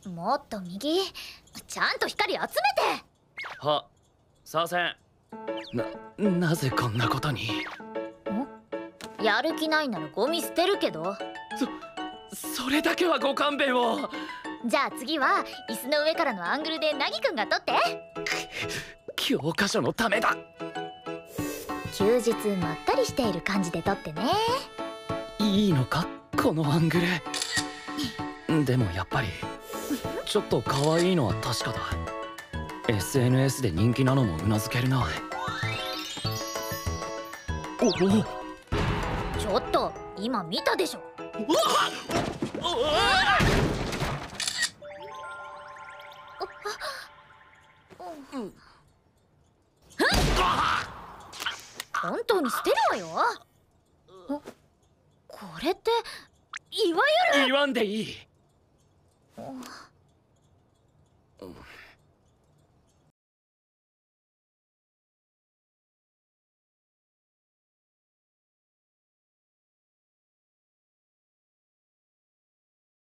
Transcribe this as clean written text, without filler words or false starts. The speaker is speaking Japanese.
もっと右。ちゃんと光集めて。 は、させん。なぜこんなことに。 やる気ないならゴミ捨てるけど。 それだけはご勘弁を。 じゃあ次は椅子の上からのアングルで凪くんが撮って。 教科書のためだ。 休日まったりしている感じで撮ってね。 いいのかこのアングル。でもやっぱりちょっと可愛いのは確かだ。 SNS で人気なのもうなずけるな。おお、 ちょっと今見たでしょ。本当に捨てるわよ。これっていわゆる。 言わんでいい。